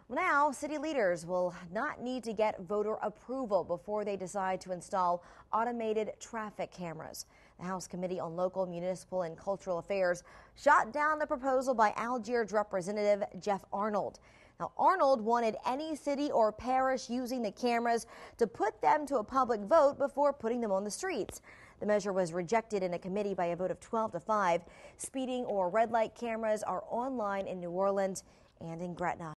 Now, city leaders will not need to get voter approval before they decide to install automated traffic cameras. The House Committee on Local, Municipal and Cultural Affairs shot down the proposal by Algiers Representative Jeff Arnold. Now, Arnold wanted any city or parish using the cameras to put them to a public vote before putting them on the streets. The measure was rejected in a committee by a vote of 12-5. Speeding or red light cameras are online in New Orleans and in Gretna.